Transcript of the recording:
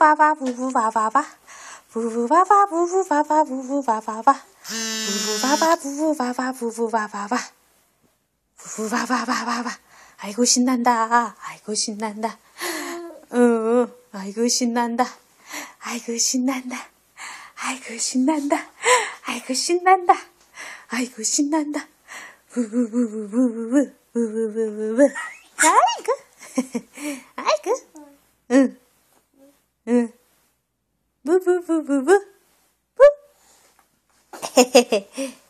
부부바바 부부바바바 부부바바 부부바바 부부바바바 부부바바 부부바바 부부바바바 부부바바바바바. 아이고 신난다. 아이고 신난다. 아이고 신난다. 아이고 신난다. 아이고 신난다. 아이고 신난다. 아이고 신난다. 부부부부부부 부부부부부. 아이고. 아이고. 응. 부부부부부. 부.